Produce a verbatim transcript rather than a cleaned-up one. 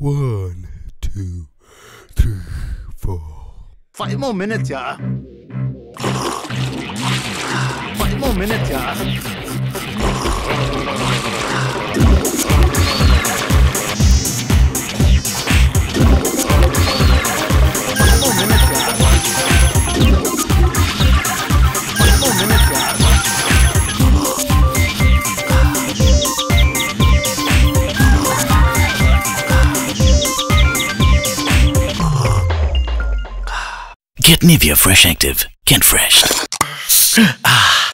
One, two, three, four. Five more minutes, yeah. Five more minutes, yeah. Get Nivea Fresh Active. Get fresh. Ah.